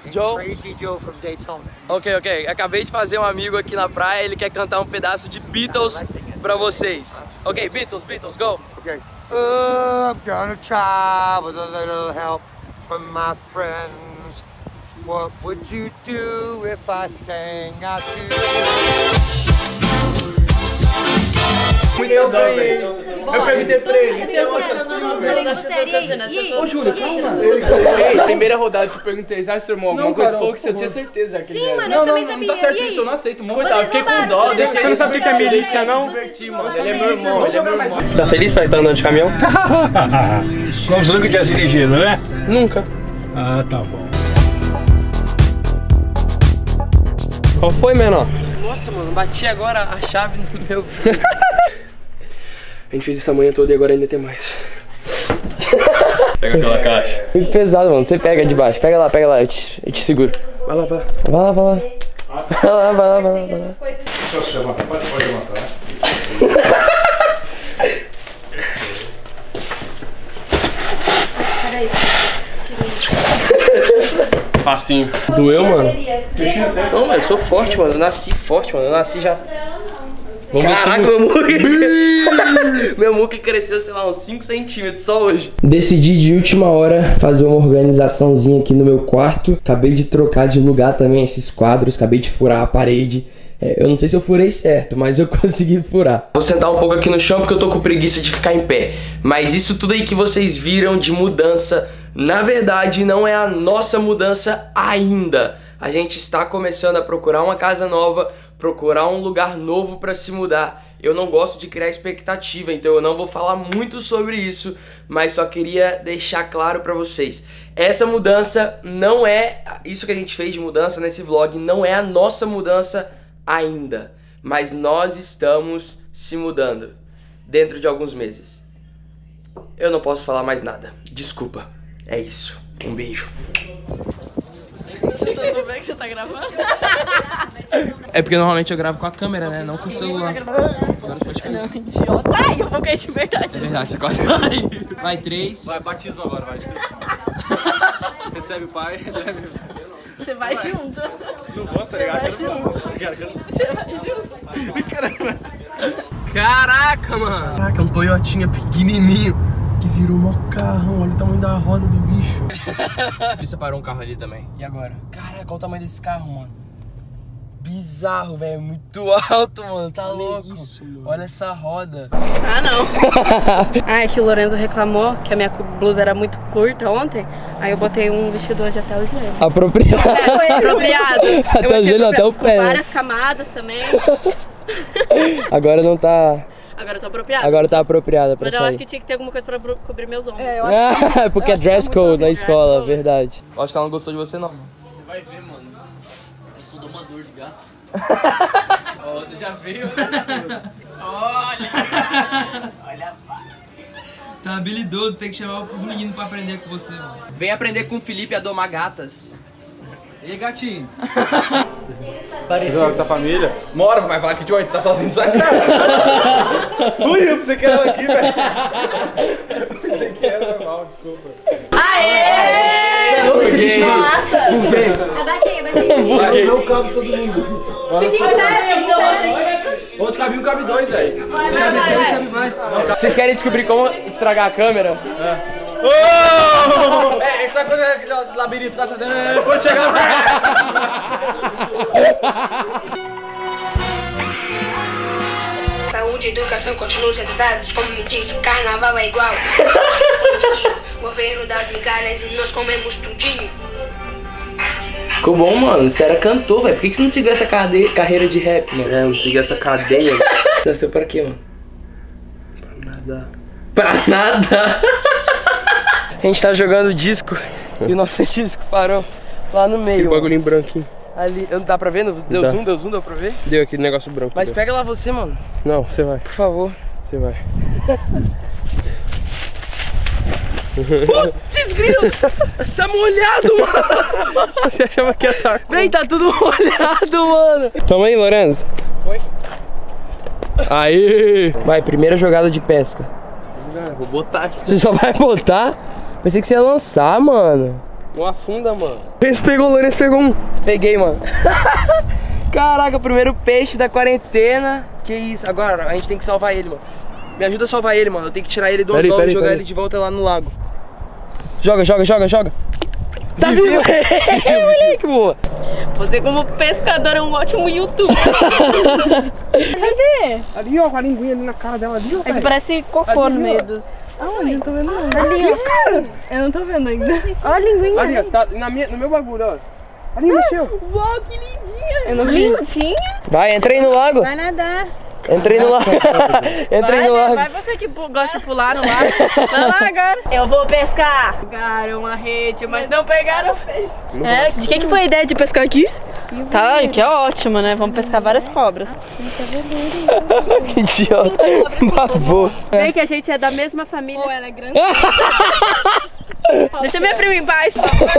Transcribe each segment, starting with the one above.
Joe? Crazy Joe from Daytona. Ok. Acabei de fazer um amigo aqui na praia, ele quer cantar um pedaço de Beatles pra vocês. Ok, Beatles, go! Okay. I'm gonna try with a little help from my friends. What would you do if I sang out to you? Eu ganhei. Eu perguntei pra ele. Ô, Júlio, calma. Primeira rodada, te perguntei, sabe se irmão alguma coisa? Falou que você tinha certeza já que ele era. Não, não tá certo isso, eu não aceito. Coitado, fiquei com dó. Você não sabe o que é milícia, não? Divertir, mano. Ele é meu irmão, ele é meu irmão. Tá feliz pra estar andando de caminhão? Como você nunca tinha dirigido, né? Nunca. Ah, tá bom. Qual foi, menor? Nossa, mano, bati agora a chave no meu... A gente fez isso a manhã toda e agora ainda tem mais. Pega aquela caixa. Muito pesado, mano. Você pega de baixo. Pega lá, eu te seguro. Vai lá. Vai lá. Deixa eu chamar. Pode levantar. Peraí. Facinho. Doeu, mano? Não, mas eu sou forte, mano. Eu nasci forte, mano. Eu nasci já... Caraca, meu muque cresceu, sei lá, uns 5 centímetros só hoje. Decidi de última hora fazer uma organizaçãozinha aqui no meu quarto. Acabei de trocar de lugar também esses quadros. Acabei de furar a parede. Eu não sei se eu furei certo, mas eu consegui furar. Vou sentar um pouco aqui no chão porque eu tô com preguiça de ficar em pé. Mas isso tudo aí que vocês viram de mudança, na verdade não é a nossa mudança ainda. A gente está começando a procurar uma casa nova, procurar um lugar novo para se mudar. Eu não gosto de criar expectativa, então eu não vou falar muito sobre isso, mas só queria deixar claro para vocês. Essa mudança não é... Isso que a gente fez de mudança nesse vlog não é a nossa mudança ainda, mas nós estamos se mudando dentro de alguns meses. Eu não posso falar mais nada. Desculpa. É isso. Um beijo. Você só souber que você tá gravando? É porque normalmente eu gravo com a câmera, né? Não com o celular. Agora você pode cair. Não, idiota. Ai, eu vou cair de verdade. É verdade, você quase caiu. Vai, 3. Vai, batismo agora, vai. Recebe o pai, recebe... Você vai junto. Não posso, tá ligado? Você vai junto. Caraca, mano. Caraca, um Toyotinha pequenininho que virou mó carrão. Olha o tamanho da roda do bicho. Você parou um carro ali também. E agora? Caraca, olha o tamanho desse carro, mano. Bizarro, velho. Muito alto, mano. Tá louco. Isso, mano. Olha essa roda. Ah, não. Ah, é que o Lorenzo reclamou que a minha blusa era muito curta ontem. Aí eu botei um vestido hoje até o joelho. Apropriado. Foi apropriado. Até o joelho, até o pé. Com várias camadas também. Agora não tá... Agora eu tô apropriada. Agora tá apropriada pra Mas sair. eu acho que tinha que ter alguma coisa pra cobrir meus ombros. É, porque é dress code na escola, verdade. Eu acho que ela não gostou de você, não. Você vai ver, mano. Eu sou domador de gatos. Ó, você já veio? Olha! Olha, pai. Tá habilidoso, tem que chamar os meninos pra aprender com você, mano. Vem aprender com o Felipe a domar gatas. E aí, gatinho? Parecido com essa família. Mora, vai falar que Johnny, você tá sozinho no sua casa. Ui, eu pensei que era aqui, velho. Eu pensei que era normal, desculpa. Aê! Nossa! Abaixei. Não cabe todo mundo. Onde cabe um, cabe dois, velho. Onde cabe três, cabe mais. Vocês querem descobrir como estragar a câmera? Oh! Essa coisa do labirinto tá fazendo. Quando chegar Saúde e educação continuam sendo dados, como me diz, carnaval é igual. Governo das migalhas e nós comemos tudinho. Ficou bom, mano. Você era cantor, velho. Por que você não seguiu essa carreira de rap, mano? É, não seguiu essa cadeia. Você nasceu pra quê, mano? Pra nada. Pra nada? A gente tá jogando disco e o nosso disco parou lá no meio. Aquele bagulhinho branquinho. Ali, não dá pra ver? Deu zoom, deu pra ver? Deu aquele negócio branco. Mas pega lá você, mano. Não, você vai. Por favor. Você vai. Putz, grilo! Tá molhado, mano! Você achava que ia estar... Vem, tá tudo molhado, mano! Toma aí, Lorenzo. Foi. Aí! Vai, primeira jogada de pesca. Vou botar aqui. Você só vai botar? Pensei que você ia lançar, mano. Não afunda, mano. Lourenço pegou um. Peguei, mano. Caraca, o primeiro peixe da quarentena. Que isso, agora a gente tem que salvar ele, mano. Me ajuda a salvar ele, mano. Eu tenho que tirar ele do anzol e jogar ele de volta lá no lago. Joga. Tá vivo! Moleque, boa! Você como pescador é um ótimo youtuber. Cadê? Ali, ó, com a linguinha ali na cara dela ali, ó. É que parece cocô ali, no meio dos... Aonde? Não tô vendo não. Ali, ó. Cara. Eu não tô vendo ainda. Olha a linguinha. Ali, ó, tá no meu bagulho, ó. Ali, mexeu. Uau, que lindinha. Eu não vi. Lindinha? Vai, entra aí no lago. Vai nadar. Entrei no lago. Entrei no lago. Vai você que gosta de pular no lago. Vai lá agora. Eu vou pescar. Pegaram uma rede, mas não pegaram peixe. É, de quem que foi a ideia de pescar aqui? Tá, que é ótimo, né? Vamos pescar várias cobras. Que idiota. Babou. Vem que a gente é da mesma família. Ela é grande. Deixa minha prima embaixo.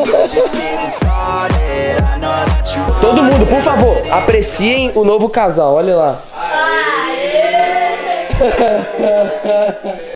Todo mundo, por favor, apreciem o novo casal. Olha lá.